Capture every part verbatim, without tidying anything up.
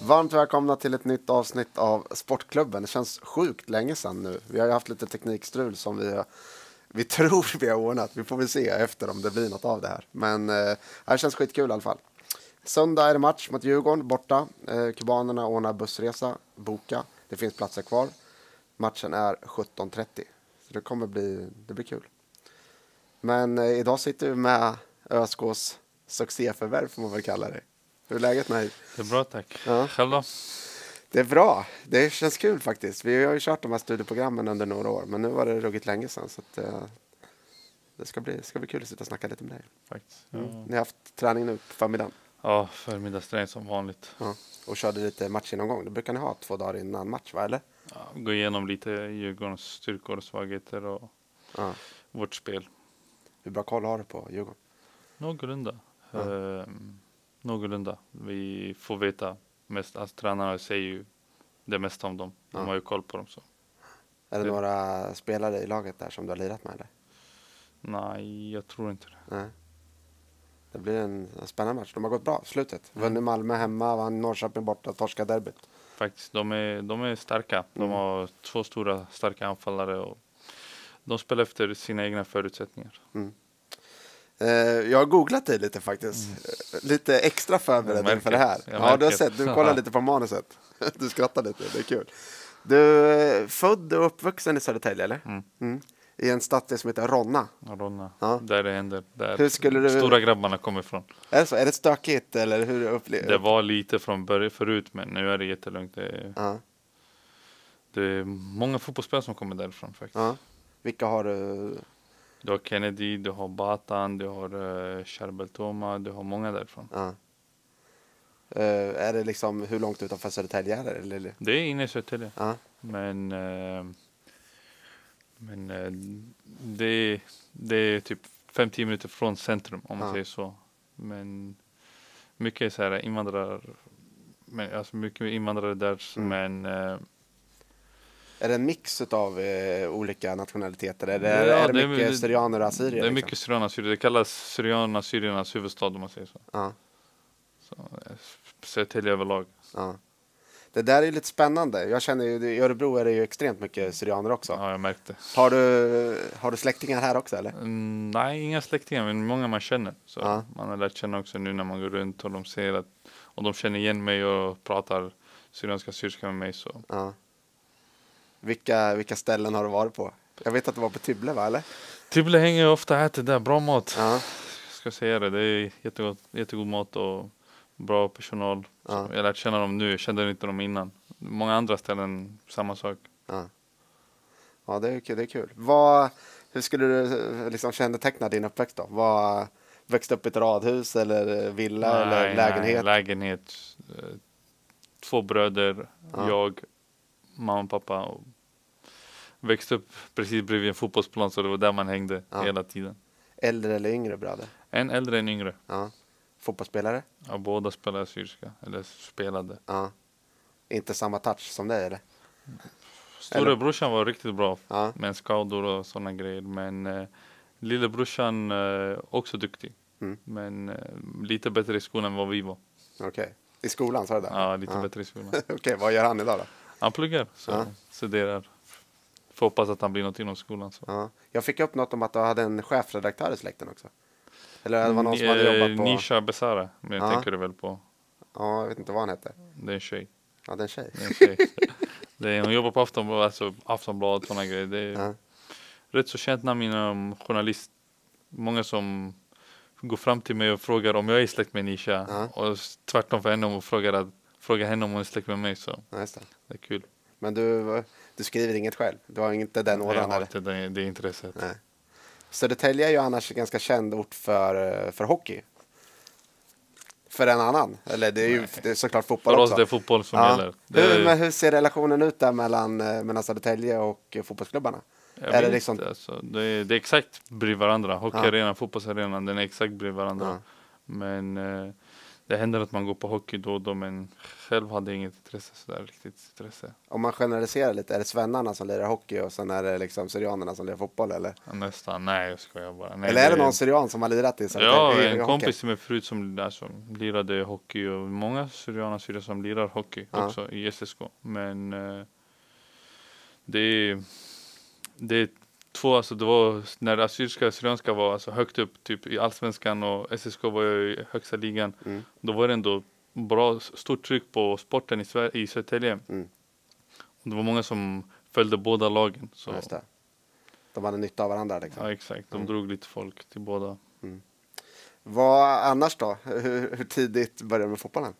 Varmt välkomna till ett nytt avsnitt av Sportklubben. Det känns sjukt länge sedan nu. Vi har ju haft lite teknikstrul som vi, vi tror vi har ordnat. Vi får väl se efter om det blir något av det här. Men eh, det känns skitkul i alla fall. Söndag är det match mot Djurgården borta. Eh, kubanerna ordnar bussresa, boka. Det finns platser kvar. Matchen är sjutton trettio. Så det kommer bli, det blir kul. Men eh, idag sitter vi med ÖSKs succéförvärv får man väl kalla det. Hur är läget med dig? Det är bra, tack. Ja. Själv då? Det är bra. Det känns kul faktiskt. Vi har ju kört de här studieprogrammen under några år. Men nu var det ruggigt länge sedan. Så att, uh, det ska bli, ska bli kul att sitta och snacka lite med dig. Faktiskt. Mm. Ja. Ni har haft träning nu på förmiddagen. Ja, förmiddagsträning som vanligt. Ja. Och körde lite matchgenomgång. Det brukar ni ha två dagar innan match, va? Eller? Ja, gå igenom lite Djurgårdens styrkor och svagheter och Ja. vårt spel. Hur bra koll har du på Djurgården? Någorlunda. Ja. Ehm, någorlunda. Vi får veta mest. Alltså, tränarna säger ju det mesta om dem. De Ja. har ju koll på dem. Så. Är det Det- några spelare i laget där som du har lirat med? Eller? Nej, jag tror inte det. Nej. Det blir en, en spännande match. De har gått bra slutet. Mm. Vunnit Malmö hemma, vann Norrköping borta, torska derbyt. Faktiskt, de är, de är starka. De Mm. har två stora, starka anfallare och de spelar efter sina egna förutsättningar. Eh, jag har googlat dig lite faktiskt. Eh, Lite extra förberedd Jag märker. inför det här. Jag Ja, du har märker. sett. Du kollar lite på manuset. Du skrattar lite, det är kul. Du är född och uppvuxen i Södertälje, eller? Mm. Mm. I en stadsdel som heter Ronna. Ronna, Ja. där det händer. Där Hur skulle du- stora grabbarna kommer ifrån. Är det så? Är det stökigt eller hur upplever Det var lite från början förut, men nu är det jättelugnt. Det är, Ja, det är många fotbollsspelare som kommer därifrån faktiskt. ja. Vilka har du? Du har Kennedy, du har Batan, du har uh, Charbel-Toma, du har många därifrån. Ja. Eh, är det liksom hur långt utanför Södertälje är det? Eller? Det är inne i Södertälje. Ja. Men, eh, men eh, det, det är typ fem till tio minuter från centrum om man Ja. säger så. Men mycket är så här invandrare, men, alltså mycket invandrare där, Mm. men eh, Är det en mix av eh, olika nationaliteter? Är det, Ja, är det det är- mycket det- syrianer och assyrier? det är liksom? mycket syrianer assyrier. Det kallas syrianer assyriernas huvudstad om man säger så. Ja. Så eh, Södertälje överlag. Ja. Det där är lite spännande. Jag känner ju, i Örebro är det ju extremt mycket syrianer också. Ja, jag märkte. Har du, har du släktingar här också eller? Mm, nej, inga släktingar, men många man känner. Så Ja. man har lärt känna också nu när man går runt och de ser att, och de känner igen mig och pratar syrianska syriska med mig. Så. Ja. Vilka, vilka ställen har du varit på? Jag vet att du var på Tibble, va eller? Tibble hänger jag ofta, äter där, bra mat. Ja. Jag ska säga det, det är jättegod, jättegod mat och bra personal. Så Ja. jag har lärt känna dem nu, jag kände inte dem innan. Många andra ställen, samma sak. Ja, ja det är kul. Det är kul. Vad, hur skulle du eh, liksom känneteckna din uppväxt då? Vad, växte upp i ett radhus eller villa eller Nej, lägenhet? Nej, lägenhet. Eh, Två bröder, Ja. jag, mamma och pappa. Och växte upp precis bredvid en fotbollsplan, så det var där man hängde Ja. hela tiden. Äldre eller yngre bröder? En äldre, en yngre. Ja. Fotbollsspelare? Ja, båda spelade syriska, eller spelade. Ja. Inte samma touch som dig eller? Storebrorsan var riktigt bra Ja. med skador och sådana grejer. Men eh, lillebrorsan eh, också duktig. Mm. Men eh, lite bättre i skolan än vad vi var. Okej. I skolan sa du det? Ja, lite Ja. bättre i skolan. Okej, vad gör han idag då? Han pluggar, så Ja. studerar. Får hoppas att han blir något inom skolan. Så. Ja. Jag fick upp något om att du hade en chefredaktör i släkten också. Eller det var någon som Ni- hade eh, jobbat på... Nisha Besara, men jag Ja. tänker du väl på. Ja, jag vet inte vad han hette. Det är en tjej. Ja, det är en tjej. Det är en tjej. Det är, hon jobbar på Aftonbladet, alltså Aftonbladet och sådana grejer. Det är Ja. rätt så känt namn inom journalist. Många som går fram till mig och frågar om jag är släkt med Nisha. Ja. Och tvärtom för henne och frågar, att, frågar henne om hon är släkt med mig. Så Ja, just det. det är kul. Men du, du skriver inget själv? Du har inte den Jag ådran har eller? inte det, det intresset. Nej. Södertälje är ju annars en ganska känd ort för, för hockey. För en annan. Eller det är ju Nej. det är såklart fotboll För oss också. det är fotboll som Ja. gäller. Det Hur, är, men hur ser relationen ut där mellan, eh, mellan Södertälje och eh, fotbollsklubbarna? jag är det vet liksom- inte, alltså, det, är, det är exakt bredvid varandra. Hockeyarenan, fotbollsarenan, den är exakt bredvid varandra. Ja. Men eh, det händer att man går på hockey då och då, men själv hade jag inget intresse sådär riktigt intresse. Om man generaliserar lite, är det svennarna som lirar hockey och sen är det liksom syrianerna som lirar fotboll eller? Ja, nästan, nej jag skojar bara. Nej, eller är det någon syrian som har lirat i Södertälje? Ja, i- i en hockey? kompis med förut som alltså, lirade hockey och många syrianer syrier som lirar hockey Ja. också i S S K. Men eh, det är det är två, alltså det var när det assyriska och syrianska var alltså högt upp typ i allsvenskan och S S K var ju i högsta ligan. Mm. Då var det ändå bra, stort tryck på sporten i, Sver- i Södertälje. Mm. Och det var många som följde båda lagen. Så, Ja, just det. De hade nytta av varandra liksom. ja exakt, de Mm. drog lite folk till båda. Vad annars då? Hur, hur tidigt började du med fotbollen?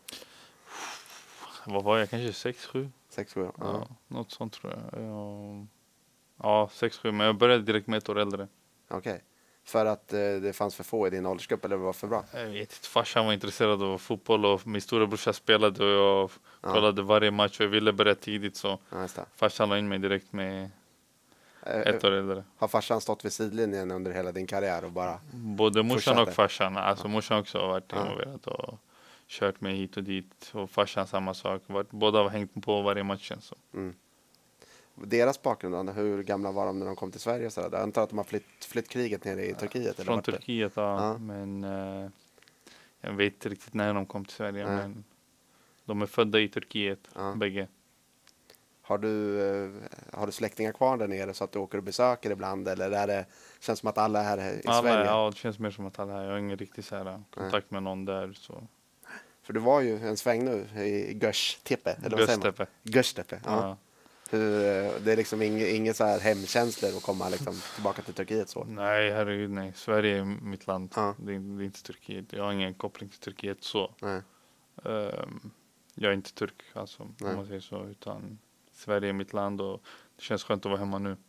Vad var jag, kanske sex sju? Sex, sju år? Ja. Ja. Något sånt tror jag. Ja, ja sex sju, men jag började direkt med ett år äldre. Okej. För att eh, det fanns för få i din åldersgrupp eller var för bra? Jag vet inte, farsan var intresserad av fotboll och min stora brorsa spelade och jag Ja. kollade varje match och jag ville börja tidigt så Ja, just det. farsan la in mig direkt med Eh, ett år äldre. Har farsan stått vid sidlinjen under hela din karriär och bara... Både morsan Fortsatte. och farsan, alltså morsan också har varit Ja. involverad och kört mig hit och dit och farsan samma sak. Varit- Båda har hängt på varje match. Så. Mm. Deras bakgrund då? Hur gamla var de när de kom till Sverige och sådär? Jag antar att de har flytt, flytt kriget nere i Turkiet? Eller Från vart det? Turkiet, ja. Ja. Men eh, jag vet inte riktigt när de kom till Sverige. Nej. Men de är födda i Turkiet, Ja. bägge. Har du, eh, har du släktingar kvar där nere så att du åker och besöker ibland? Eller är det, känns som att alla är här i Alla, Sverige? ja, det känns mer som att alla är. Jag har ingen riktig så här, kontakt med någon där. Så. För du var ju en sväng nu i Göztepe, eller vad säger man? Göztepe. Göztepe, ja. Ja. Hur, eh, det är liksom inget, inget så här hemkänslor att komma liksom tillbaka till Turkiet så. Nej, herregud nej. Sverige är mitt land. Ja. Det, är, det är inte Turkiet. Jag har ingen koppling till Turkiet så. Nej. Ehm, jag är inte turk alltså, Nej. om man säger så. Utan Sverige är mitt land och det känns skönt att vara hemma nu.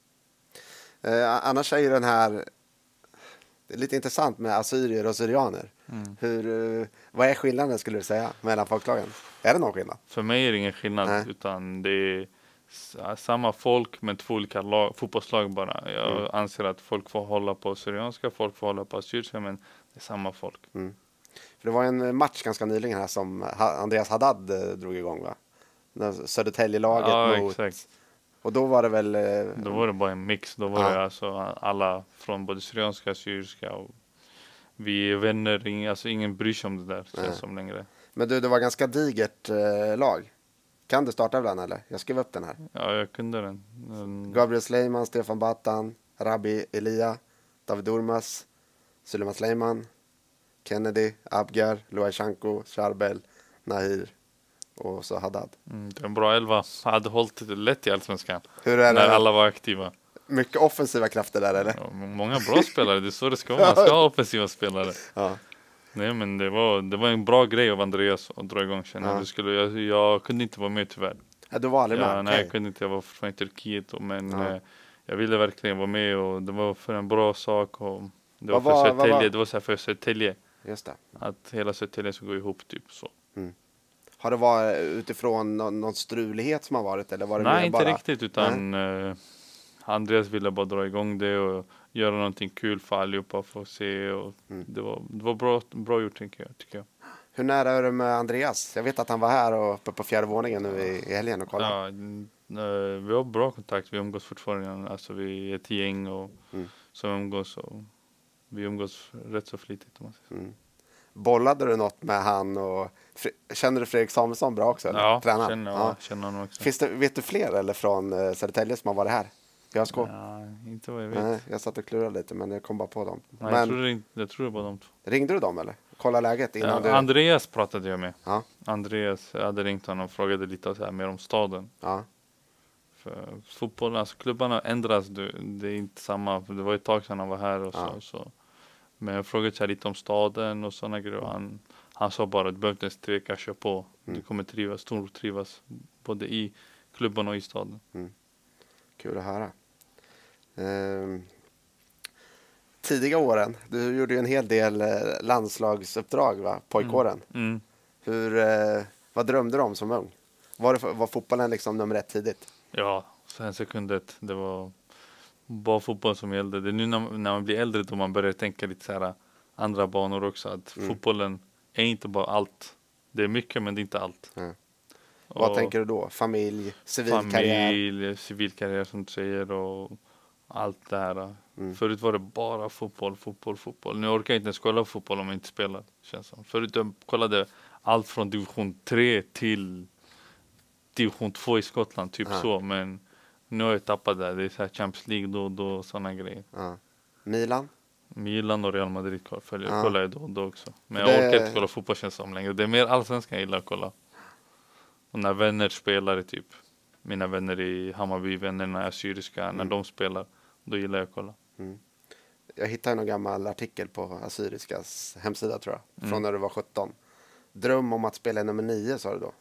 Eh, annars är ju den här, det är lite intressant med assyrier och syrianer. Mm. Hur, eh, vad är skillnaden skulle du säga mellan folklagen? Är det någon skillnad? För mig är det ingen skillnad Nej. utan det är s- samma folk men två olika lag, fotbollslag bara. Jag Mm. anser att folk får hålla på syrianska, folk får hålla på assyriska men det är samma folk. För det var en match ganska nyligen här som Ha- Andreas Haddad eh, drog igång va? När Södertälje-laget Ja, mot... exakt. Och då var det väl... eh, Då var det bara en mix. Då var Ja. det alltså alla från både syrianska och syriska. Och vi är vänner, ing, alltså ingen bryr sig om det där känns Nej. som längre. Men du, det var ganska digert eh, lag. Kan du starta ibland eller? Jag skrev upp den här. Ja, jag kunde den. den Gabriel Sleiman, Stefan Batan, Rabbi Elia, David Durmas, Suleiman Sleiman, Kennedy, Abgar, Luaishanko, Charbel, Nahir och så Haddad. mm, det är en bra elva. Jag hade hållit det lätt i Allsvenskan. Hur är När det? alla var aktiva. Mycket offensiva krafter där eller? Ja, många bra spelare, det är så det ska vara. Man ska ha offensiva spelare. Ja. Nej men det var, det var en bra grej av Andreas att dra igång känner Ja. jag. Det skulle, jag. Jag kunde inte vara med tyvärr. Ja, du var aldrig med? Ja, nej, Okej. jag kunde inte. Jag var från Turkiet. Och, men Ja. eh, jag ville verkligen vara med och det var för en bra sak. Och det var Vad för var- vad Södertälje. var- Det var så här för Södertälje. Just det. Att hela Södertälje ska gå ihop typ så. Har det varit utifrån någon, någon strulighet som har varit eller var det Nej, mer inte bara... riktigt. Utan eh, Andreas ville bara dra igång det och göra någonting kul för allihopa för att se. Och Mm. det var, det var bra, bra gjort tycker jag. Tycker jag. Hur nära är du med Andreas? Jag vet att han var här och uppe på fjärde våningen nu i, i helgen och kollade. Ja, mm, eh, vi har bra kontakt. Vi umgås fortfarande. Alltså vi är ett gäng och Mm. som umgås. Och vi umgås rätt så flitigt. Om man säger så. Mm. Bollade du något med han och Fre- känner du Fredrik Samuelsson bra också? Eller? Ja, Tränaren? känner, Ja. ja. känner honom också. Finns det, vet du fler eller från uh, Södertälje som har varit här? Jag ska. Ja, inte vad jag vet. Nej, jag satt och klurade lite men jag kom bara på dem. Nej, men jag, tror det, inte- jag tror det var de två. ringde du dem eller? Kolla läget innan Ja, du... Andreas pratade jag med. Ja. Andreas, jag hade ringt honom och frågade lite så här, mer om staden. Ja. För fotbollen, alltså klubbarna ändras. Det, det är inte samma. För det var ett tag sedan han var här och så. Ja. så. Men jag frågade så här lite om staden och sådana grejer. Han, han sa bara att du behöver inte ens tveka, kör på. Mm. Du kommer trivas, stortrivas. Både i klubben och i staden. Kul att höra. Ehm, tidiga åren, du gjorde ju en hel del eh, landslagsuppdrag va? Pojkåren. Mm. Hur, eh, vad drömde du om som ung? Var, det, för- var fotbollen liksom nummer ett tidigt? Ja, sen sekundet. Det var bara fotboll som gällde. Det är nu när, när man blir äldre då man börjar tänka lite så här andra banor också. Att Mm. fotbollen är inte bara allt. Det är mycket, men det är inte allt. Mm. Vad Och tänker du då? Familj, civilkarriär? familj, civilkarriär som du säger och allt det här. Mm. Förut var det bara fotboll, fotboll, fotboll. Nu orkar jag inte ens kolla fotboll om jag inte spelar. Känns som. Förut jag kollade allt från division tre till division två i Skottland, typ Ja. så. Men nu har jag tappat det. Det är så här Champions League då och då, sådana grejer. Ja. Milan? Milan och Real Madrid följer, Ja. kollar jag då och då också. Men Det- jag orkar inte kolla fotboll känns som längre. Det är mer allsvenskan jag gillar att kolla. Och när vänner spelar, typ mina vänner i Hammarby, vännerna är syriska, Mm. när de spelar, då gillar jag att kolla. Jag hittade en gammal artikel på Assyriskas hemsida tror jag. Från Mm. när du var sjutton. Dröm om att spela i nummer nio sa du då.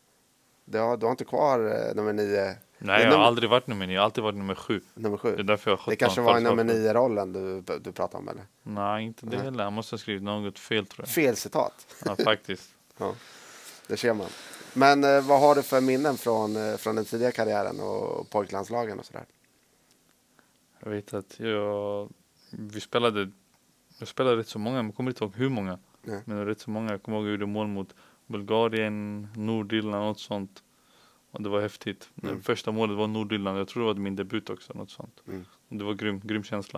Du har, du har inte kvar eh, nummer nio? Nej, Det är jag har nummer- aldrig varit nummer nio, jag har alltid varit nummer sju. Nummer Det är sju? därför jag har sjutton. Det kanske var i för att nummer vara- nio-rollen du, du pratade om eller? Nej, inte det Nej. heller. Jag måste ha skrivit något fel tror jag. Fel citat. Ja, faktiskt. Ja, det ser man. Men eh, vad har du för minnen från, eh, från den tidiga karriären och pojklandslagen och sådär? Jag vet att jag, vi spelade, jag spelade rätt så många, men jag kommer inte ihåg hur många. Nej. Men rätt så många. Jag kommer ihåg att jag gjorde mål mot Bulgarien, Nordirland, något sånt. Och det var häftigt. Mm. Det första målet var Nordirland. Jag tror det var min debut också, något sånt. Mm. Och det var grym, grym känsla.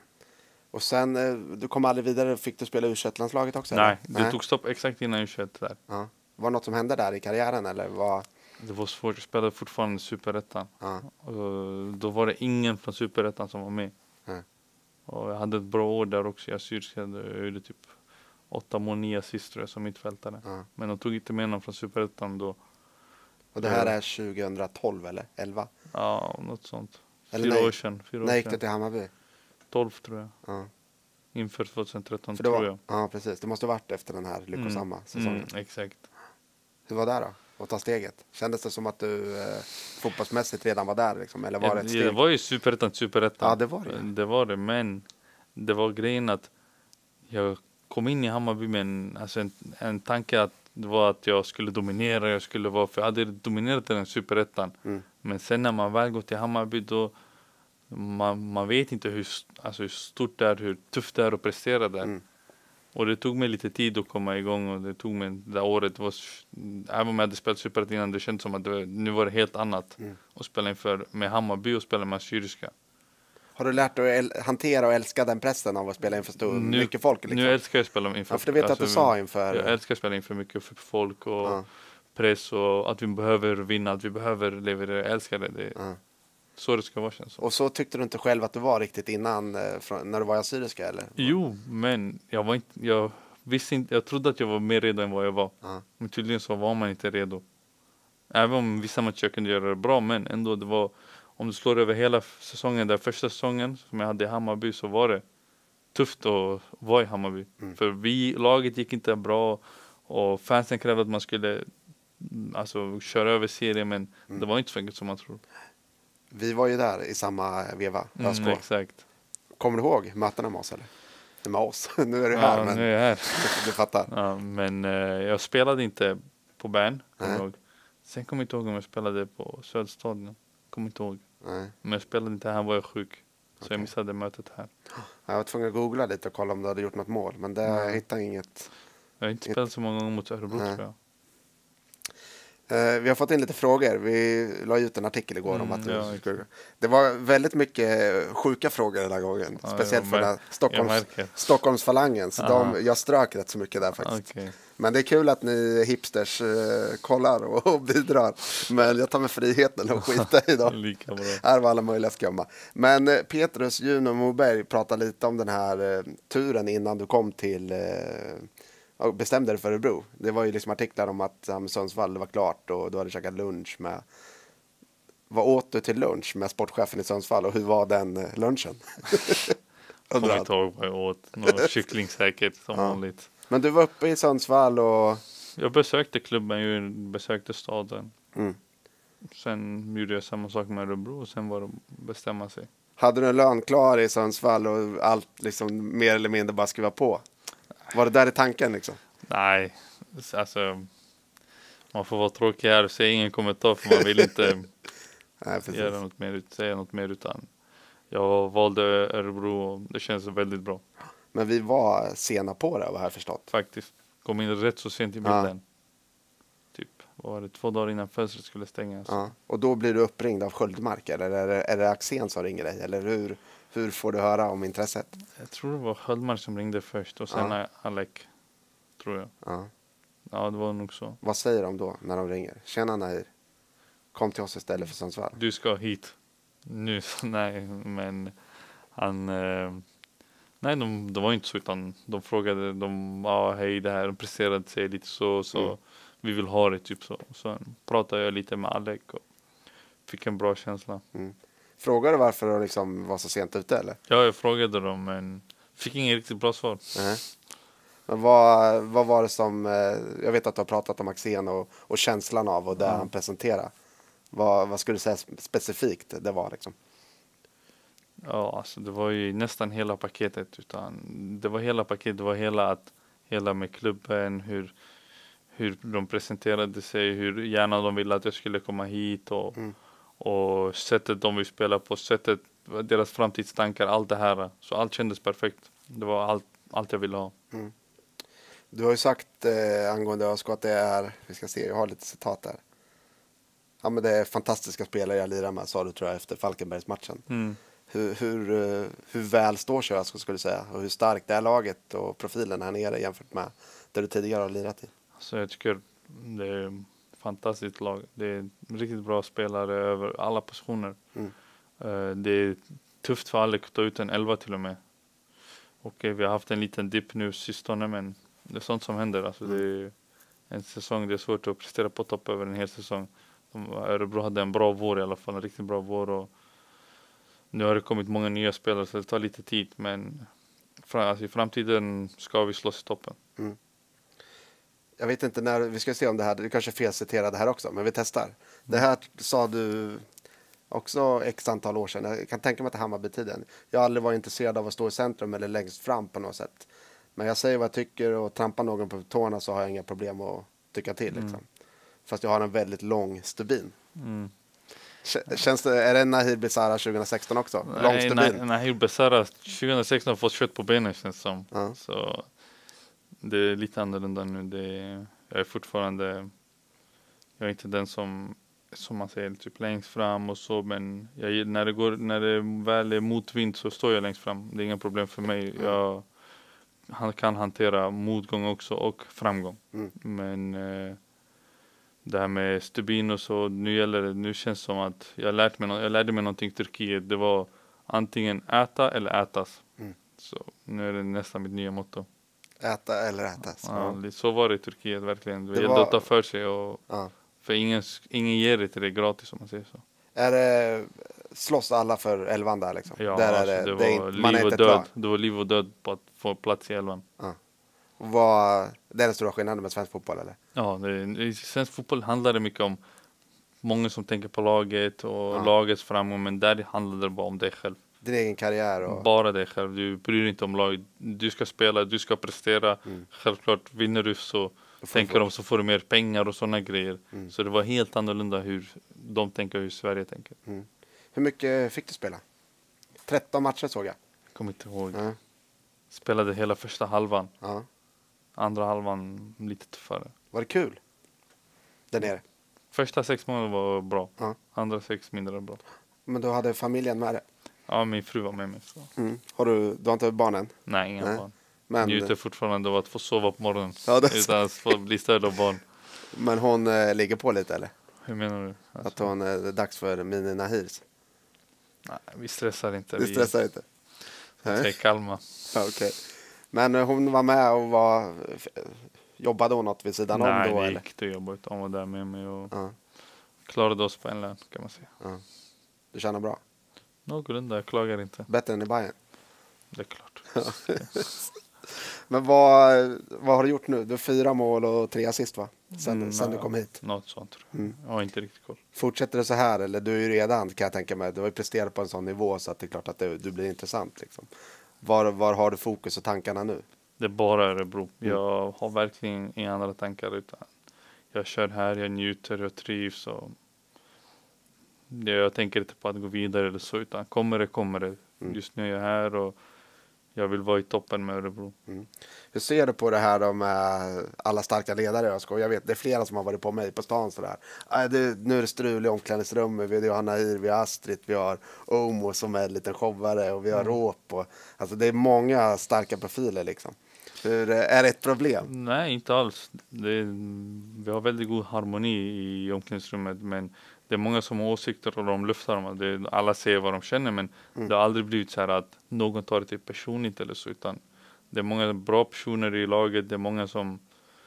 Och sen, eh, du kom aldrig vidare, fick du spela U tjugoett-landslaget också? Nej, eller? det tog stopp exakt innan jag tjugoett där. Ja. Var det något som hände där i karriären eller? Var... Det var svårt, jag spelade fortfarande Superettan. Ja. Och då var det ingen från Superettan som var med. Nej. Och jag hade ett bra år där också i Assyriska. Jag gjorde typ åtta mål, nio assist tror jag som mittfältare. Ja. Men de tog inte med någon från Superettan då. Och det här är tjugohundratolv eller elva? Ja, något sånt. Eller Fyra nej. år sedan. Fyra När år gick du sedan. till Hammarby? tolv tror jag. Ja. Inför tjugohundratretton För det tror var, jag. ja, precis. Det måste ha varit efter den här lyckosamma säsongen. Mm, exakt. Hur var det då? Att ta steget? Kändes det som att du eh, fotbollsmässigt redan var där liksom? Eller var det ett Ja, steg? det var ju Superettan, Superettan. Ja, det var det. Det var det, men det var grejen att jag kom in i Hammarby med en, alltså en, en tanke att det var att jag skulle dominera, jag skulle vara, för jag hade dominerat den Superettan. Mm. Men sen när man väl går till Hammarby då man, man vet inte hur, alltså hur stort det är, hur tufft det är att prestera där. Mm. Och det tog mig lite tid att komma igång och det tog mig det där året. Det var, även om jag hade spelat Superettan innan, det kändes som att det var, nu var det helt annat. Mm. Att spela inför med Hammarby och spela med Assyriska. Har du lärt dig att äl- hantera och älska den pressen av att spela inför stor, Nu- mycket folk? Liksom? Nu älskar jag att spela inför. Ja, för det vet jag att du sa inför... Jag älskar att spela inför mycket folk och Ja. press och att vi behöver vinna, att vi behöver leverera. Jag älskar det. Det är Ja. så det ska vara, känns som. Och så tyckte du inte själv att du var riktigt innan, eh, från, när du var i Assyriska eller? Jo, men jag var inte, jag visste inte, jag trodde att jag var mer redo än vad jag var. Ja. Men tydligen så var man inte redo. Även om vissa matcher jag kunde göra det bra, men ändå det var, om du slår över hela säsongen, där första säsongen som jag hade i Hammarby, så var det tufft att vara i Hammarby. Mm. För vi, laget gick inte bra och fansen krävde att man skulle mm, alltså, köra över serien, men Mm. det var inte så enkelt som man tror. Vi var ju där i samma veva, ÖSK. Mm, exakt. Kommer du ihåg mötena med oss eller? Med oss, nu är du här, Ja, men nu är jag här. du, du fattar. Ja, men eh, jag spelade inte på Bern, kommer Nej. jag ihåg. Sen kommer jag inte ihåg om jag spelade på Söderstadion. Kommer inte ihåg. Nej. Men jag spelade inte här, var jag sjuk. Så Okej. jag missade mötet här. Jag var tvungen att googla lite och kolla om du hade gjort något mål, men det, jag Nej. hittade inget. Jag har inte spelat så många gånger mot Örebro Nej. tror jag. Eh, vi har fått in lite frågor. Vi la ut en artikel igår om Mm, att du ja, skulle... Det var väldigt mycket sjuka frågor den här gången. Ja, Speciellt jag för den här märk- Jag Stockholms, märker. Stockholmsfalangen. Så Aha. de, jag strök rätt så mycket där faktiskt. Okej. Men det är kul att ni hipsters eh, kollar och, och bidrar. Men jag tar mig friheten att skita i dem. Lika bra. Här var alla möjliga skumma. Men eh, Petrus Juno Moberg pratade lite om den här eh, turen innan du kom till eh, och bestämde dig för Örebro. Det var ju liksom artiklar om att ja, men Sundsvall det var klart och du hade käkat lunch med... Vad åt du till lunch med sportchefen i Sundsvall och hur var den eh, lunchen? Kommer Undrar. inte ihåg vad jag åt. Någon kyckling säkert som Ja. vanligt. Men du var uppe i Sundsvall och... Jag besökte klubben, jag besökte staden. Mm. Sen gjorde jag samma sak med Örebro och sen var det att bestämma sig. Hade du en lön klar i Sundsvall och allt liksom mer eller mindre bara skriva på? Var det där i tanken liksom? Nej, alltså man får vara tråkig här och säga ingen kommentar för man vill inte Nej, precis. göra något mer, säga något mer utan jag valde Örebro och det känns väldigt bra Men vi var sena på det, vad jag har förstått. faktiskt. kom in rätt så sent i bilden. Ja. Typ, vad var det? Två dagar innan fönstret skulle stängas. Ja. Och då blir du uppringd av Sköldmark, eller är det, är det Axén som ringer dig? Eller hur, hur får du höra om intresset? Jag tror det var Sköldmark som ringde först och sen Ja. Alec, tror jag. Ja. Ja, det var nog så. Vad säger de då när de ringer? Tjena Nahir, kom till oss istället för Sundsvall. Du ska hit. Nu, nej, men han... Eh, nej, de, de var inte så, utan de frågade, de ja, hej, det här, de presenterade sig lite så, så Mm. vi vill ha det, typ så. Sen pratade jag lite med Alec och fick en bra känsla. Mm. Frågar du varför du liksom var så sent ute, eller? Ja, jag frågade dem, men fick ingen riktigt bra svar. Nej. Men vad, vad var det som, eh, jag vet att du har pratat om Axén och, och känslan av och det Ja. han presenterade. Vad, vad skulle du säga specifikt det var liksom? Ja, alltså det var ju nästan hela paketet, utan det var hela paketet, det var hela att, hela med klubben, hur, hur de presenterade sig, hur gärna de ville att jag skulle komma hit och, Mm. och sättet de vill spela på, sättet, deras framtidstankar, allt det här. Så allt kändes perfekt. Det var allt, allt jag ville ha. Mm. Du har ju sagt eh, angående ÖSK att det är, vi ska se, jag har lite citat där. Ja, men det är fantastiska spelare jag lirar med, sa du tror jag efter Falkenbergsmatchen. Mm. Hur, hur, eh, hur väl står sig ÖSK skulle du säga? Och hur starkt det är laget och profilen här nere jämfört med där du tidigare har lirat i? Så jag tycker det är ett fantastiskt lag. Det är riktigt bra spelare över alla positioner. Mm. Uh, det är tufft för alla att ta ut en elva till och med. Och uh, vi har haft en liten dipp nu sistone, men det är sånt som händer. Alltså, Mm. det är en säsong, det är svårt att prestera på topp över en hel säsong. De, Örebro hade en bra vår i alla fall, en riktigt bra vår. Och nu har det kommit många nya spelare så det tar lite tid, men fra, alltså, i framtiden ska vi slåss i toppen. Mm. Jag vet inte när, vi ska se om det här, du kanske felciterade här också, men vi testar. Mm. Det här sa du också x antal år sedan, jag kan tänka mig att det är Hammarby-tiden. Jag har aldrig varit intresserad av att stå i centrum eller längst fram på något sätt. Men jag säger vad jag tycker och trampar någon på tårna så har jag inga problem att tycka till. Liksom. Mm. Fast jag har en väldigt lång stubin. Mm. Känns det, är det Nahir Besara tjugo sexton också? Lång Nej, stubin? Nahir Besara tjugo sexton har fått kött på benen, känns det som. Ja. Så det är lite annorlunda nu. Det är, jag är fortfarande, jag är inte den som, som man säger, typ längst fram och så, men jag, när, det går, när det väl är motvind så står jag längst fram. Det är inga problem för mig. Mm. Jag han kan hantera motgång också och framgång. Mm. Men eh, det här med stubin och så, nu gäller det, nu känns det som att jag, lärt mig, jag lärde mig någonting i Turkiet. Det var antingen äta eller ätas. Mm. Så nu är det nästan mitt nya motto. Äta eller ätas. Ja, det- så var det i Turkiet verkligen. Det, Det gällde var- att ta för sig. Och, Ja. för ingen, ingen ger det till dig gratis, om man säger så. Är det, slåss alla för elvan där liksom? Ja, där är alltså, det, det, det är var inte, man är liv och inte ett lag. död. Det var liv och död på att få plats i elvan. Vad, det är den stora skillnaden med svensk fotboll eller? Ja, det, i svensk fotboll handlar det mycket om många som tänker på laget och Ja. lagets framgång, men där handlar det bara om dig själv. Din egen karriär och... Bara dig själv. Du bryr dig inte om laget. Du ska spela, du ska prestera. Mm. Självklart vinner du så Då får tänker du- de så får du mer pengar och sådana grejer. Mm. Så det var helt annorlunda hur de tänker och hur Sverige tänker. Hur mycket fick du spela? tretton matcher såg jag. Jag kommer inte ihåg. Ja. Spelade hela första halvan. Ja. Andra halvan lite tuffare. Var det kul? Där nere. Första sex månader var bra. Ja. Andra sex mindre bra. Men du hade familjen med dig. Ja, min fru var med mig. Så. Mm. Har du, du har inte barnen? Nej, inga Nej. barn. Men, Njuter fortfarande av att få sova på morgonen. Ja, det är så. Utan att få bli störd av barn. men hon eh, ligger på lite eller? Hur menar du? Att Alltså, hon eh, det är dags för mini Nahirs? nej, vi stressar inte. Du Vi stressar inte? är Nej. kalma. Ja, okej. Men eh, hon var med och var... f- Jobbade hon något vid sidan Nej, om då det eller? gick det jobbet. De var där med mig och Ja. klarade oss på en lön, kan man säga. Du känner bra? Någorlunda, jag klagar inte. Bättre än i Bayern? Det är klart. Men vad, vad har du gjort nu? Du har fyra mål och tre assist va? Sen, Mm, sen du ja, kom hit. Något sånt tror jag. Mm. Jag har inte riktigt koll. Fortsätter det så här eller? Du är ju redan kan jag tänka mig. Du har ju presterat på en sån nivå så att det är klart att det, du blir intressant. Liksom. Var, var har du fokus och tankarna nu? Det är bara Örebro. Mm. Jag har verkligen inga andra tankar utan jag kör här, jag njuter, jag trivs och det, jag tänker inte på att gå vidare eller så utan kommer det, kommer det. Mm. Just nu är jag här och jag vill vara i toppen med Örebro. Mm. Hur ser du på det här då med alla starka ledare i ÖSK? Jag vet, det är flera som har varit på mig på stan sådär. Äh, det, nu är det strul i omklädningsrummet. Vi har Nahir, vi har Astrid, vi har Omo som är en liten showare och vi har mm. Råp. Och, alltså det är många starka profiler liksom. Hur, är det ett problem? Nej, inte alls. Det är, vi har väldigt god harmoni i omklädningsrummet, men det är många som har åsikter och de luftar dem. Det är, alla säger vad de känner, men mm. det har aldrig blivit så här att någon tar det till personligt eller så, utan det är många bra personer i laget, det är många som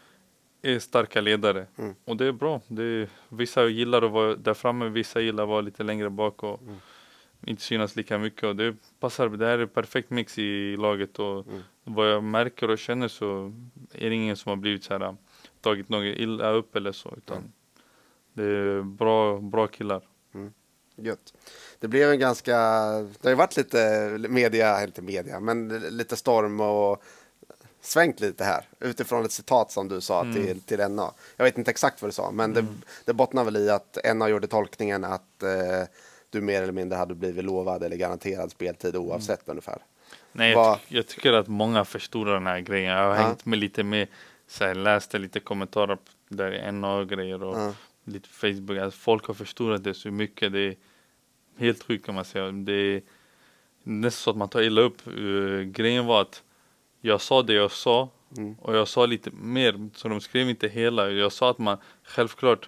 är starka ledare. Mm. Och det är bra. Det är, vissa gillar att vara där framme, vissa gillar att vara lite längre bak och mm. inte synas lika mycket. Och det passar, det här är perfekt mix i laget. Och mm. vad jag märker och känner så är det ingen som har blivit så här, tagit något illa upp eller så, utan mm. det är bra, bra killar. Mm. Gött. Det blev en ganska, det har ju varit lite media, inte media, men lite storm och svängt lite här utifrån ett citat som du sa mm. till, till N A. Jag vet inte exakt vad du sa, men mm. det, det bottnar väl i att N A gjorde tolkningen att eh, du mer eller mindre hade blivit lovad eller garanterad speltid oavsett mm. ungefär. Nej, jag, ty jag tycker att många förstorar den här grejen. Jag har ja. hängt med lite med, så här, läste lite kommentarer där i N A-grejer och ja. lite Facebook. Alltså, folk har förstorat det så mycket. Det är helt sjukt kan man säga. Det är nästan så att man tar illa upp. Uh, grejen var att jag sa det jag sa mm. och jag sa lite mer, så de skrev inte hela. Jag sa att man, självklart,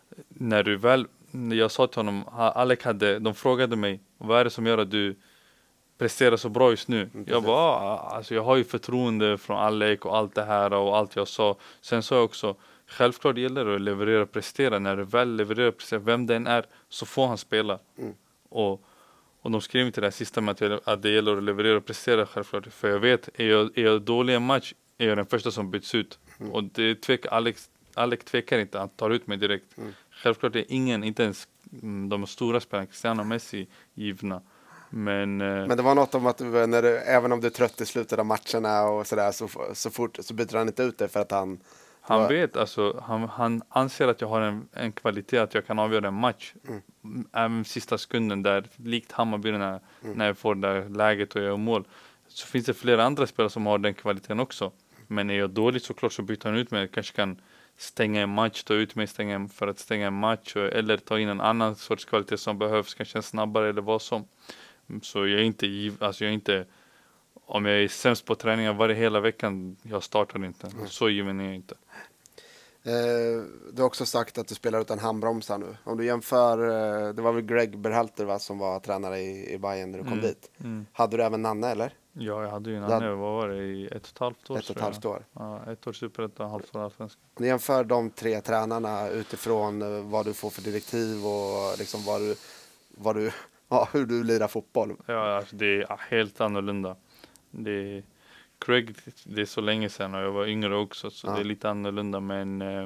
när du väl, när jag sa till honom, Alec hade, de frågade mig, vad är det som gör att du presterar så bra just nu? Mm, jag bara, alltså jag har ju förtroende från Alec och allt det här och allt jag sa. Sen sa jag också, självklart gäller det att leverera och prestera. När du väl levererar och presterar, vem den är, så får han spela. Mm. Och Och de skrev inte det här sista med att, att det gäller att leverera och prestera självklart. För jag vet, är jag, är jag dålig i en match är jag den första som byts ut. Mm. Och det tvekar, Alex, Alex tvekar inte, han tar ut mig direkt. Mm. Självklart är ingen, inte ens de stora spelarna, Cristiano och Messi, givna. Men, eh, Men det var något om att du, när du, även om du är trött i slutet av matcherna och sådär, så, så fort så byter han inte ut det för att han... Han var... vet, alltså, han, han anser att jag har en, en kvalitet att jag kan avgöra en match. Mm. Även sista sekunden där, likt Hammarby när, mm. när jag får det där läget och jag gör mål. Så finns det flera andra spelare som har den kvaliteten också. Men är jag dålig så klart så byter han ut mig. Jag kanske kan stänga en match, ta ut mig stänga, för att stänga en match. Eller ta in en annan sorts kvalitet som behövs, kanske en snabbare eller vad som. Så jag är inte giv, alltså jag är inte... Om jag är sämst på träningar varje hela veckan, jag startar inte. Mm. Så given är jag inte. Eh, du har också sagt att du spelar utan handbromsar nu. Om du jämför, eh, det var väl Greg Berhalter va, som var tränare i, i Bayern när du kom mm. dit. Mm. Hade du även Nanne eller? Ja, jag hade ju Nanne. Hade... Vad var det? I ett och ett halvt år? Ett och ett halvt år. Ja, ett år superettan och halvt år allsvenskan. Om du jämför de tre tränarna utifrån eh, vad du får för direktiv och liksom vad du, vad du, ja, hur du lirar fotboll. Ja, alltså det är helt annorlunda. Det, Craig, det är så länge sedan och jag var yngre också, så ja. det är lite annorlunda, men eh,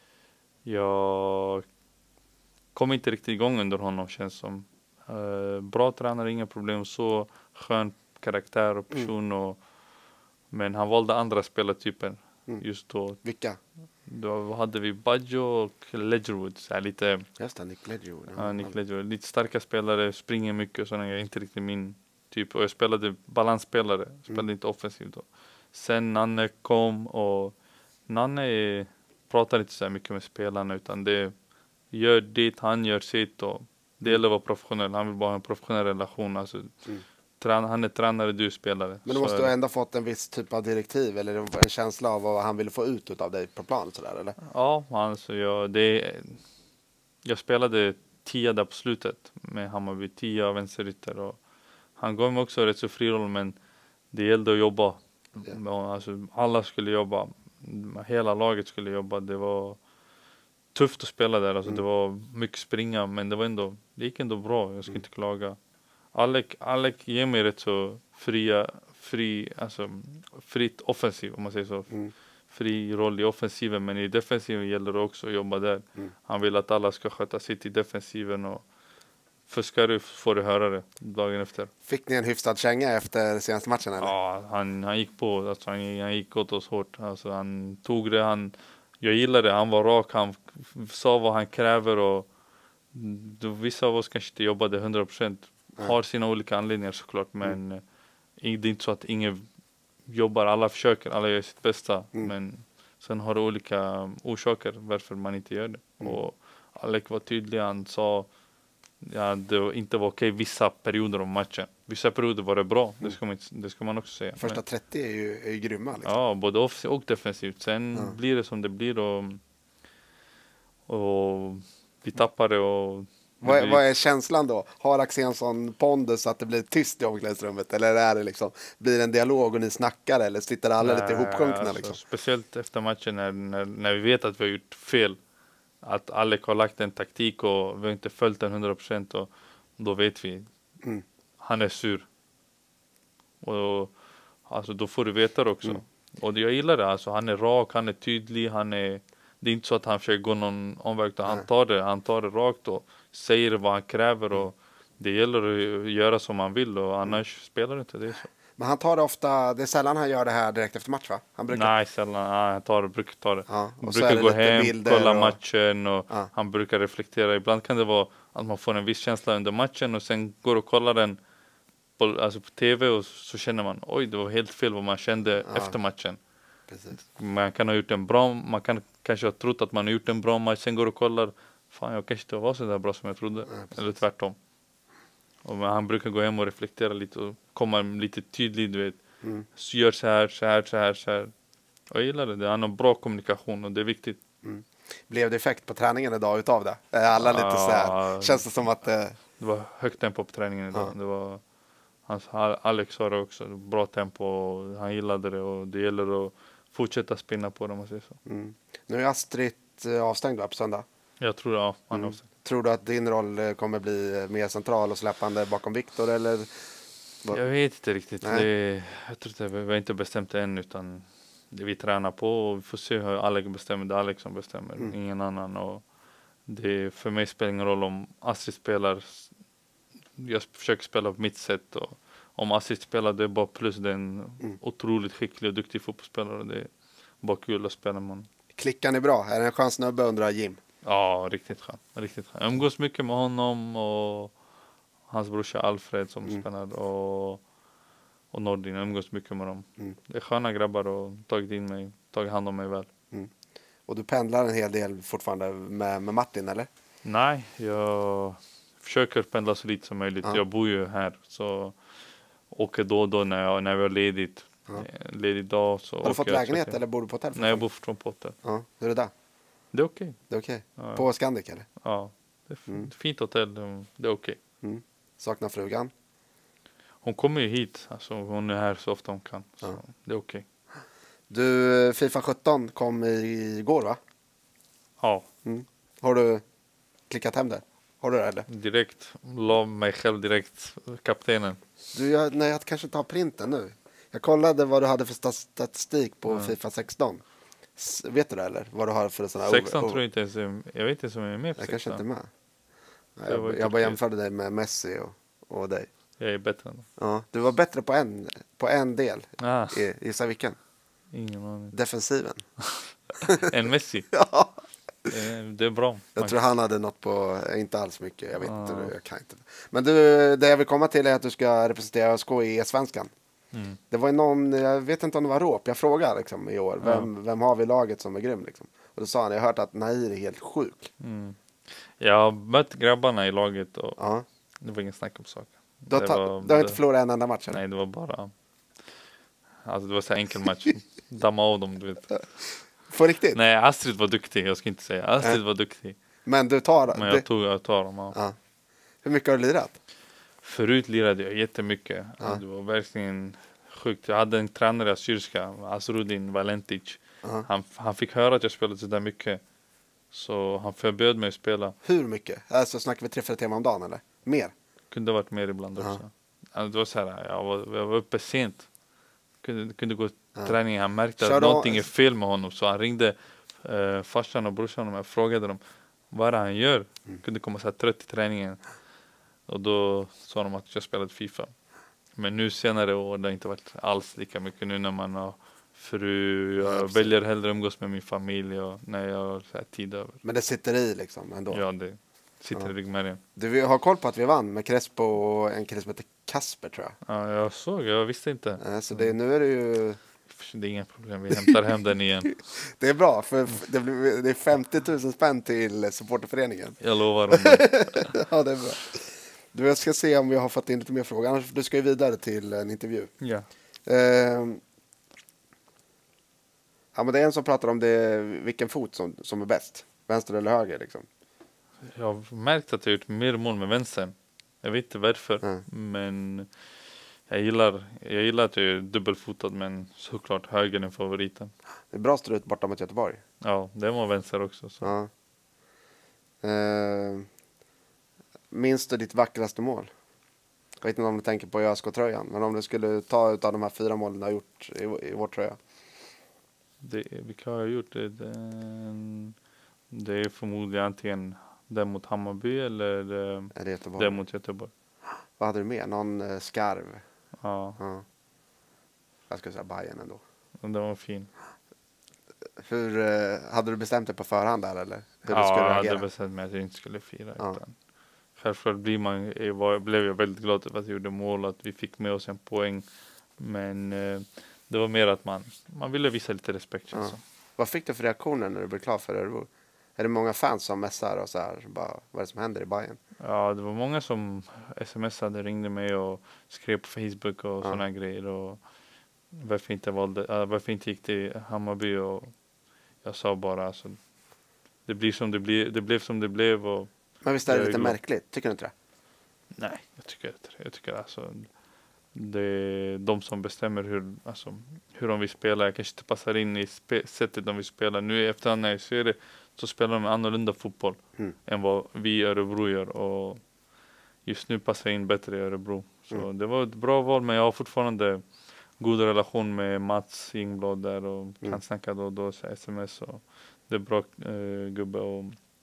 jag kom inte riktigt igång under honom, känns som. Eh, bra tränare, inga problem, så skön karaktär och person, mm. och, men han valde andra spelartyper mm. just då. Vilka? Då hade vi Baggio och Ledgerwood, så här lite, just det, Nick Ledgerwood. Ja, Nick Ledgerwood. Lite starka spelare, springer mycket och sådana, jag är inte riktigt min typ, och jag spelade balansspelare, spelade mm. inte offensivt då. Sen Nanne kom, och Nanne är, pratar inte så här mycket med spelarna, utan det gör dit, han gör sitt, och det gäller att vara professionell. Han vill bara ha en professionell relation, alltså, mm. trän, han är tränare, du är spelare. Men du måste ha ändå fått en viss typ av direktiv eller en känsla av vad han ville få ut av dig på plan sådär, eller? Ja, alltså jag, det, jag spelade tia där på slutet med Hammarby, tia vänsterytter, och han gav mig också rätt så fri roll, men det gällde att jobba. Yeah. Alltså, alla skulle jobba. Hela laget skulle jobba. Det var tufft att spela där. Alltså, mm. Det var mycket springa, men det var ändå, det gick ändå bra. Jag ska mm. inte klaga. Alec, Alec ger mig rätt så fria, fri, alltså, fritt offensiv, om man säger så. Mm. Fri roll i offensiven, men i defensiven gäller det också att jobba där. Mm. Han vill att alla ska sköta sitt i defensiven, och fuskar du får du höra det dagen efter. Fick ni en hyfsad känga efter senaste matchen eller? Ja, han, han gick på, alltså, han, han gick åt oss hårt. Alltså, han tog det, han, jag gillade det, han var rak, han sa vad han kräver, och då, vissa av oss kanske inte jobbade hundra procent. Har sina olika anledningar såklart, men mm. det är inte så att ingen jobbar, alla försöker, alla gör sitt bästa. Mm. Men sen har det olika orsaker varför man inte gör det. Mm. Och Alec var tydlig, han sa ja, det inte var okej vissa perioder av matchen. Vissa perioder var det bra, det ska man, inte, det ska man också säga. Första Men, trettio är ju, är ju grymma. Liksom. ja, både offensivt och defensivt. Sen Ja. blir det som det blir och, och vi tappade och Vad, är- vi- vad är känslan då? Har Axén sån pondus att det blir tyst i omklädningsrummet? Eller är det liksom, blir det en dialog och ni snackar? Eller sitter alla lite Nej, ihopsjunkna? alltså, Liksom? speciellt efter matchen när, när, när vi vet att vi har gjort fel. Att Alec har lagt en taktik och vi har inte följt den hundra procent och då vet vi. Mm. Han är sur. Och alltså, då får du veta det också. Mm. Och det, jag gillar det. Alltså, han är rak, han är tydlig, han är... Det är inte så att han försöker gå någon omväg. utan Han Nej. tar det, han tar det rakt och säger vad han kräver. Och det gäller att göra som han vill och annars spelar det inte. Det är så. Men han tar det ofta, det är sällan han gör det här direkt efter match va? Han brukar... Nej, sällan. Ja, han tar det, brukar ta det. Ja, och så brukar är det gå lite hem, bilder kolla och- matchen och Ja. han brukar reflektera. Ibland kan det vara att man får en viss känsla under matchen och sen går och kollar den på, alltså på tv och så känner man oj, det var helt fel vad man kände Ja. efter matchen. Precis. Man kan ha gjort en bra, man kan kanske ha trott att man har gjort en bra match, sen går och kollar, fan jag kanske inte var så där bra som jag trodde. precis. Eller tvärtom. Och men han brukar gå hem och reflektera lite och komma lite tydligt, du vet. Mm. Så gör så här, så här, så här, så här. Och jag gillar det, han har bra kommunikation och det är viktigt. Blev det effekt på träningen idag utav det? Är alla lite så här? Ja. Känns det som att... Eh, Det var högt tempo på träningen idag. Ja. Det var, hans, Alex sa det också, bra tempo och han gillade det och det gäller att fortsätta spinna på det om man säger så. mm. Nu är Astrid eh, avstängd va, på söndag. Jag tror ja, han Mm. också. Tror du att din roll eh, kommer bli eh, mer central och släppande bakom Viktor eller? Vad- Jag vet inte riktigt. Nej. Det, jag tror inte, vi har inte bestämt det än utan det vi tränar på och vi får se hur Alex bestämmer. Det är Alex som bestämmer, Mm. ingen annan. Och det, för mig spelar ingen roll om Astrid spelar. Jag försöker spela på mitt sätt och om Astrid spelar det är bara plus. Det är en Mm. otroligt skicklig och duktig fotbollsspelare. Det är bara kul att spela med honom. Klickar ni bra? Är det en skön snubbe undrar Jim? Ja, riktigt skön. Riktigt skön. Jag umgås mycket med honom och hans brorsa Alfred som Mm. spelar och, och Nordin. Jag umgås mycket med dem. Mm. Det är sköna grabbar och tagit in mig, tagit hand om mig väl. Och du pendlar en hel del fortfarande med, med Martin eller? Nej, jag försöker pendla så lite som möjligt. Ja. Jag bor ju här så åker då och då när, jag, när vi har ledigt. Ja. Eh, Ledig dag så Har du åker fått jag lägenhet försöker- eller bor du på hotell? Nej, jag bor från Potter. Ja, hur är det där? Det är okej. Det är okej? Ja, På Scandic eller? ja, det är f- Mm. fint hotell. Det är okej. Mm. Saknar frugan? Hon kommer ju hit. Alltså, hon är här så ofta hon kan. Så Ja. det är okej. Du, Fifa sjutton kom igår va? Ja, Har du klickat hem det? Har du det eller? direkt. La mig själv direkt. Kaptenen. Du, jag, nej, jag kanske inte har printen nu. Jag kollade vad du hade för sta- statistik på Ja. Fifa sexton. S- vet du det eller? Vad du har för sådana sexton tror jag inte ens är, jag vet inte om jag är med på Jag kanske inte är sexton. med. Nej, Det var jag, ju jag bara duktigt. jämförde dig med Messi och, och dig. Jag är bättre än Ja, du var bättre på en, på en del. ah, I, gissa vilken? ingen aning. Defensiven. En Messi. Ja, Det är, det är bra. jag tror han hade något på, inte alls mycket, jag vet inte, Ja. jag kan inte. Men du, det jag vill komma till är att du ska representera ÖSK i E-svenskan. Mm. Det var ju någon, jag vet inte om det var Råp, jag frågade liksom i år, vem, vem har vi i laget som är grym liksom? Och då sa han, jag har hört att Nahir är helt sjuk. Mm. Jag har mött grabbarna i laget och Ja. det var ingen snack om saker. Du har, Det ta, var- du har inte det- förlorat en enda match eller? Nej, det var bara... Alltså det var så här enkel match. Damma av dem, du vet. På riktigt? Nej, Astrid var duktig. Jag ska inte säga. Astrid Nej. var duktig. Men du tar Men det, jag tog, jag tar dem. Ja. ja. Hur mycket har du lirat? Förut lirade jag jättemycket. Ja. Det var verkligen sjukt. Jag hade en tränare i Assyriska, Asrudin Valentic. Ja. Han, han fick höra att jag spelade så där mycket. Så han förbjöd mig att spela. Hur mycket? Alltså snackar vi tre, fyra timmar om dagen eller? Mer? Kunde ha varit mer ibland Ja. också. Alltså, det var så här, jag var, jag var uppe sent. Kunde, kunde gå till Ja. träning. Han märkte Kör att då- någonting är fel med honom. Så han ringde eh, farsan och brorsan och jag frågade dem vad är det han gör. Mm. Kunde komma så här trött till träningen. Och då sa de att jag spelade FIFA. Men nu senare år det har inte varit alls lika mycket nu när man har fru. Ja, Jag precis. väljer hellre umgås med min familj och när jag har så här tid över. Men det sitter i liksom ändå? Ja, det, Sitter Ja. i ryggmärgen. Du vi har koll på att vi vann med Crespo och en kille som heter Kasper tror jag. Ja, jag såg, jag visste inte. Eh, Så det, nu är det ju... Det är inga problem, vi hämtar hem den igen. Det är bra, för det, blir, det är femtio tusen spänn till supporterföreningen. Jag lovar om det. Ja, det är bra. Du, jag ska se om vi har fått in lite mer frågor. Annars, du ska ju vidare till en intervju. Ja. Eh, ja, men det är en som pratar om det, vilken fot som, som är bäst. Vänster eller höger liksom. Jag har märkt att jag har gjort mer mål med vänstern. Jag vet inte varför. Mm. Men jag gillar, jag gillar att jag är dubbelfotad. Men såklart höger är favoriten. Det är bra strut borta mot Göteborg. Ja, det var vänster också. Så. Ja. Eh, minns du ditt vackraste mål? Jag vet inte om du tänker på ÖSK-tröjan. Men om du skulle ta ut av de här fyra målen du har gjort i, i vår tröja. Det, vilka har jag gjort? Det, det, det är förmodligen antingen den mot Hammarby eller det, Är det Göteborg? det mot Göteborg. Vad hade du med? Någon eh, skarv? Ja, Ja. Jag skulle säga Bayern ändå. och den var fin. Hur, eh, hade du bestämt dig på förhand där eller? Hur du Ja, skulle jag reagera? hade bestämt mig att jag inte skulle fira. Ja. Utan självklart blir man, jag var, blev jag väldigt glad över att jag gjorde mål och att vi fick med oss en poäng. Men eh, det var mer att man, man ville visa lite respekt. Ja. Ja. Vad fick du för reaktioner när du blev klar för Örebro? Är det många fans som messar och så här, bara, vad är det som händer i Bayern? ja, det var många som smsade, ringde mig och skrev på Facebook och Ja. sådana grejer. Och varför inte valde, äh, varför inte gick till Hammarby, och jag sa bara alltså, det blir som det blir, det blev som det blev. Och Men visst är det Jag är lite glad. märkligt? Tycker du inte det? nej, jag tycker inte det. Jag tycker alltså det är de som bestämmer hur, alltså, hur de vill spela. Jag kanske inte passar in i spe- sättet de vill spela. Nu i efterhand när jag ser det så spelar de annorlunda fotboll Mm. än vad vi i Örebro gör. Och just nu passar jag in bättre i Örebro. Så Mm. det var ett bra val, men jag har fortfarande god relation med Mats Ingblad där och kan Mm. snacka då och då, så sms. Och det är bra eh, gubbe och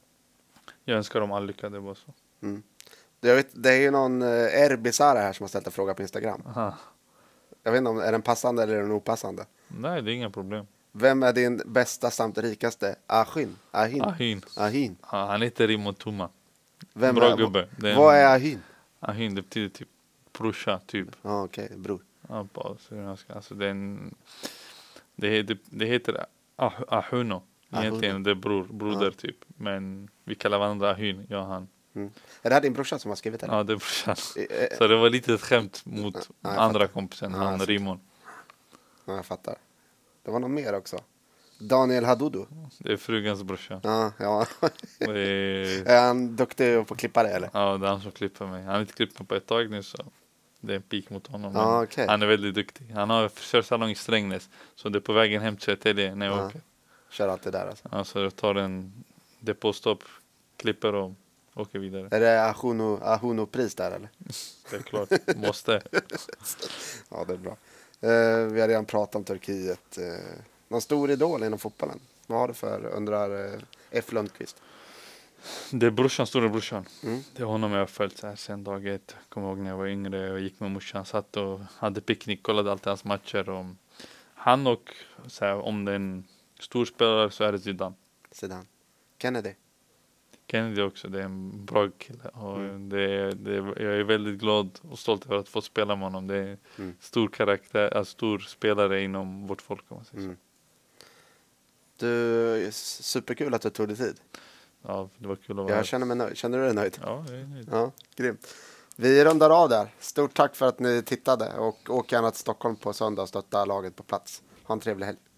jag önskar dem all lycka, det var så. Mm. Jag vet, det är ju någon eh, Erbisara här som har ställt en fråga på Instagram. Aha. Jag vet inte om är den passande eller är den opassande. Nej, det är inga problem. Vem är din bästa samt rikaste? Ahin? Ahin? Ahin. Ahin. Ja, han heter Rimon Tuma. Vem Bra är, gubbe. Det är Vad en- är Ahin? Ahin, det betyder typ brorsa, typ. Ja, okej, bror. Ja, på syrianska. Alltså det är en, det, det, det heter ah, Ahuno. Egentligen det är bror, broder Ja. typ. Men vi kallar varandra Ahin, jag och han. Mm. Är det här din brorsa som har skrivit det? Ja, det är brorsan. Eh, eh, Så det var lite ett skämt mot Ja, jag andra fattar. kompisen, Ja, han sant. Rimon. Ja, jag fattar. Det var någon mer också. Daniel Hadudu. Det är frugans brorsa. Ja, ja. Det är, Är han duktig på att klippa det eller? ja, det är han som klipper mig. Han har inte klippt mig på ett tag nu, så det är en pik mot honom. Ja, Men okej. han är väldigt duktig. Han har frisörsalong i Strängnäs. Så det är på vägen hem till Södertälje när jag Ja. åker. Kör alltid där alltså. Alltså jag tar en depåstopp, klipper och åker vidare. Är det Ahuno, Ahuno-pris där eller? Det är klart, måste. Ja, det är bra. Eh, vi har redan pratat om Turkiet. Eh, någon stor idol inom fotbollen? Vad har du för, undrar eh, F. Lundqvist? Det är brorsan, stora brorsan. Mm. Det är honom jag har följt så här sedan dag ett. Kommer ihåg när jag var yngre och gick med morsan, satt och hade picknick, kollade alltid hans matcher. Och han och så här, om det är en stor spelare så är det Zidane. Zidane. Kennedy. Kennedy också, det är en bra kille. Och Mm. det är, det är, jag är väldigt glad och stolt över att få spela med honom. Det är Mm. stor karaktär, alltså stor spelare inom vårt folk, om man säger så. Mm. Du, superkul att du tog dig tid. Ja, det var kul att vara Jag här. känner mig nöjd. Känner du dig nöjd? Ja, jag är nöjd. Ja, grymt. Vi rundar av där. Stort tack för att ni tittade och åk gärna till Stockholm på söndag och stötta laget på plats. Ha en trevlig helg.